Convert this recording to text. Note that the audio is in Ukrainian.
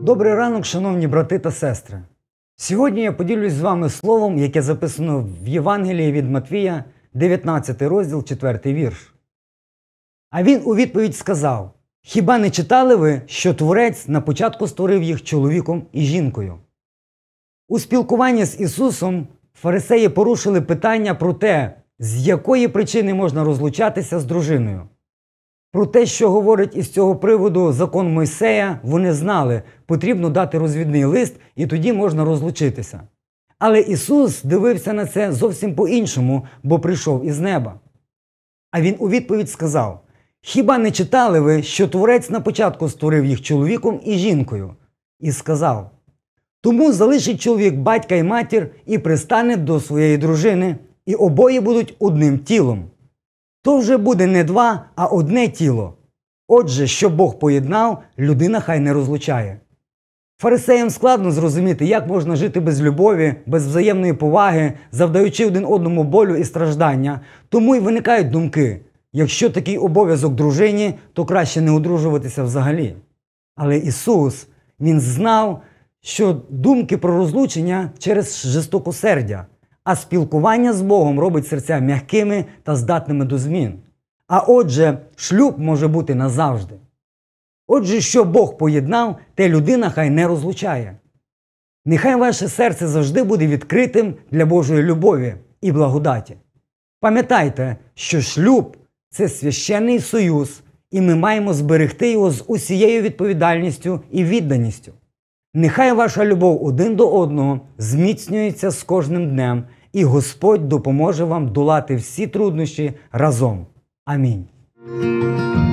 Добрий ранок, шановні брати та сестри. Сьогодні я поділюсь з вами словом, яке записано в Євангелії від Матвія, 19 розділ, 4 вірш. А він у відповідь сказав: «Хіба не читали ви, що Творець на початку створив їх чоловіком і жінкою?» У спілкуванні з Ісусом фарисеї порушили питання про те, з якої причини можна розлучатися з дружиною. Про те, що говорить із цього приводу закон Мойсея, вони знали, потрібно дати розвідний лист і тоді можна розлучитися. Але Ісус дивився на це зовсім по-іншому, бо прийшов із неба. А Він у відповідь сказав: «Хіба не читали ви, що Творець на початку створив їх чоловіком і жінкою?» І сказав: «Тому залишить чоловік батька й матір і пристане до своєї дружини, і обоє будуть одним тілом. То вже буде не два, а одне тіло. Отже, що Бог поєднав, людина хай не розлучає». Фарисеям складно зрозуміти, як можна жити без любові, без взаємної поваги, завдаючи один одному болю і страждання. Тому й виникають думки: якщо такий обов'язок дружині, то краще не одружуватися взагалі. Але Ісус, Він знав, що думки про розлучення через жорстокосердя, а спілкування з Богом робить серця м'якими та здатними до змін. А отже, шлюб може бути назавжди. Отже, що Бог поєднав, те людина хай не розлучає. Нехай ваше серце завжди буде відкритим для Божої любові і благодаті. Пам'ятайте, що шлюб – це священний союз, і ми маємо зберегти його з усією відповідальністю і відданістю. Нехай ваша любов один до одного зміцнюється з кожним днем, і Господь допоможе вам долати всі труднощі разом. Амінь.